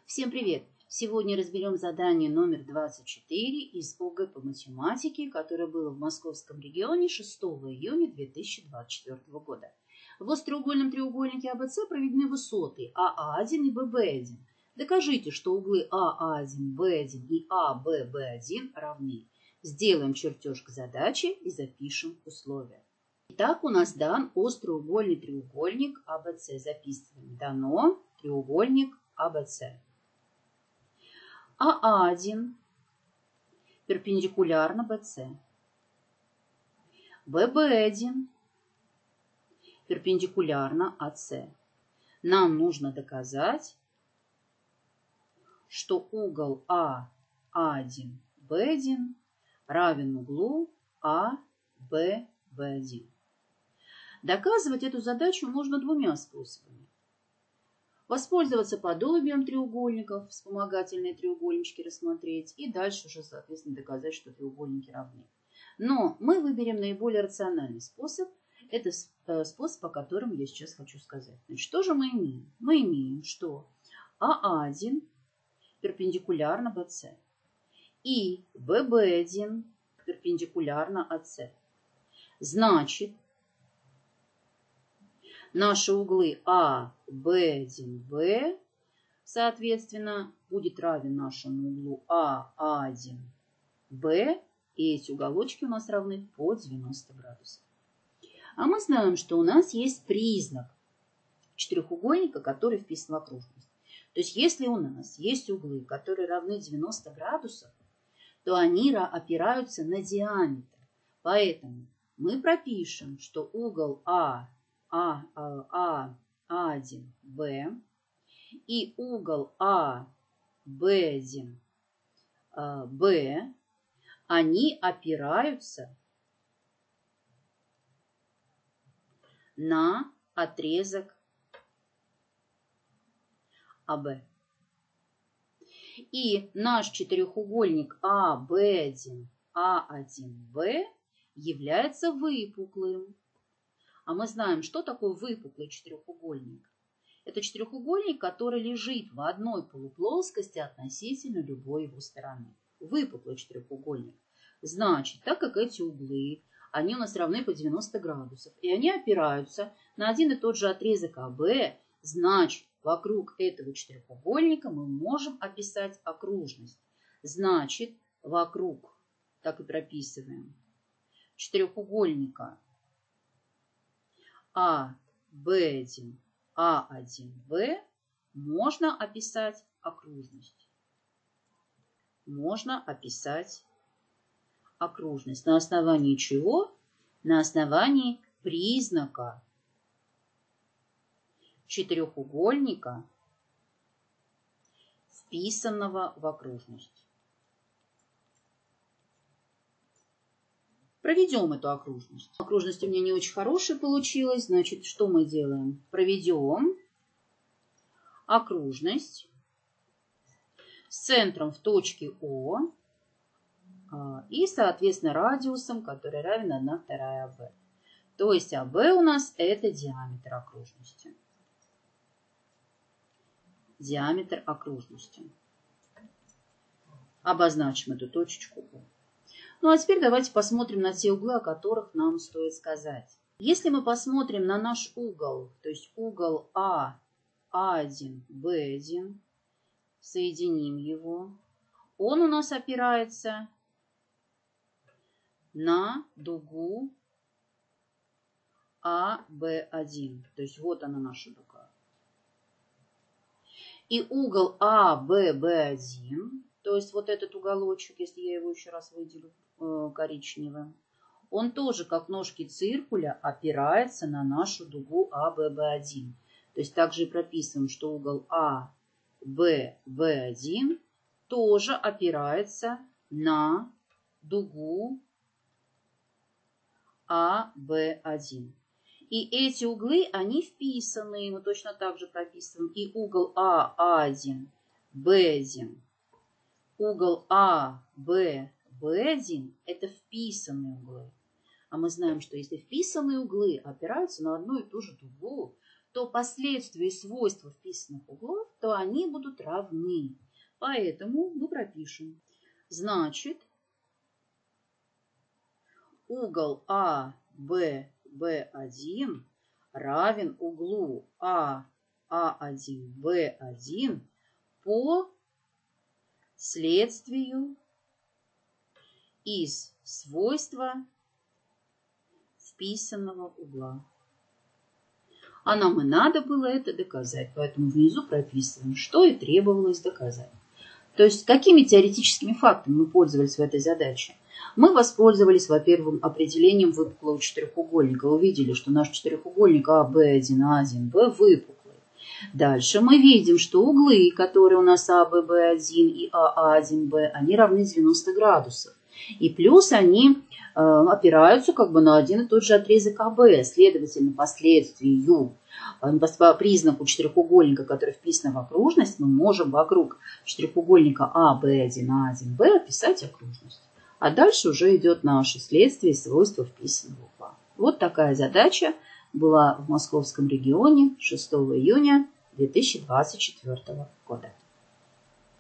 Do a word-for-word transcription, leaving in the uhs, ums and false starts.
Всем привет! Сегодня разберем задание номер двадцать четыре из ОГЭ по математике, которое было в Московском регионе шестого июня две тысячи двадцать четвёртого года. В остроугольном треугольнике АБС проведены высоты АА1 и ББ1. Докажите, что углы АА1, Б1 и АББ1 равны. Сделаем чертеж к задаче и запишем условия. Итак, у нас дан остроугольный треугольник АБС. Записываем. Дано треугольник АБС. АА1 перпендикулярно БС. ББ1 перпендикулярно АС. Нам нужно доказать, что угол АА1, Б1 равен углу АББ1. Доказывать эту задачу можно двумя способами. Воспользоваться подобием треугольников, вспомогательные треугольнички рассмотреть и дальше уже, соответственно, доказать, что треугольники равны. Но мы выберем наиболее рациональный способ. Это способ, о котором я сейчас хочу сказать. Значит, что же мы имеем? Мы имеем, что АА1 перпендикулярно БС и ББ1 перпендикулярно АС. Значит, наши углы А, Б1, Б, соответственно, будет равен нашему углу А, А1, Б, и эти уголочки у нас равны по девяноста градусов. А мы знаем, что у нас есть признак четырехугольника, который вписан в окружность. То есть, если у нас есть углы, которые равны девяноста градусов, то они опираются на диаметр. Поэтому мы пропишем, что угол А, А, А, А1, Б и угол А, Б1, Б, они опираются на отрезок АБ. И наш четырехугольник А, Б1, А1, Б является выпуклым. А мы знаем, что такое выпуклый четырехугольник. Это четырехугольник, который лежит в одной полуплоскости относительно любой его стороны. Выпуклый четырехугольник. Значит, так как эти углы, они у нас равны по девяноста градусов, и они опираются на один и тот же отрезок АБ, значит, вокруг этого четырехугольника мы можем описать окружность. Значит, вокруг, так и прописываем, четырехугольника А, Б1, А1, Б можно описать окружность. Можно описать окружность. На основании чего? На основании признака четырехугольника, вписанного в окружность. Проведем эту окружность. Окружность у меня не очень хорошая получилась. Значит, что мы делаем? Проведем окружность с центром в точке О и, соответственно, радиусом, который равен одна вторая АБ. То есть АБ у нас это диаметр окружности. Диаметр окружности. Обозначим эту точечку О. Ну, а теперь давайте посмотрим на те углы, о которых нам стоит сказать. Если мы посмотрим на наш угол, то есть угол А, А1, Б1, соединим его, он у нас опирается на дугу АБ1. То есть вот она наша дуга. И угол АББ1, то есть вот этот уголочек, если я его еще раз выделю э, коричневым, он тоже, как ножки циркуля, опирается на нашу дугу АББ1. То есть также и прописываем, что угол АББ1 тоже опирается на дугу АБ1. И эти углы, они вписаны, мы точно так же прописываем. И угол А1, Б1, угол АББ1 это вписанные углы. А мы знаем, что если вписанные углы опираются на одну и ту же дугу, то последствия и свойства вписанных углов, то они будут равны. Поэтому мы пропишем. Значит, угол А, Б, Б один равен углу А, А один, Б один по следствию из свойства вписанного угла. А нам и надо было это доказать, поэтому внизу прописываем, что и требовалось доказать. То есть, какими теоретическими фактами мы пользовались в этой задаче? Мы воспользовались, во-первых, определением выпуклого четырехугольника. Увидели, что наш четырехугольник А, Б один, А один, Б выпуклый. Дальше мы видим, что углы, которые у нас А, Б, Б один и А, А один, Б, они равны девяноста градусов. И плюс они э, опираются как бы на один и тот же отрезок АБ. Следовательно, по следствию, по признаку четырехугольника, который вписан в окружность, мы можем вокруг четырехугольника А, Б один, А один, Б описать окружность. А дальше уже идет наше следствие свойства вписанного угла. Вот такая задача была в Московском регионе шестого июня две тысячи двадцать четвёртого года.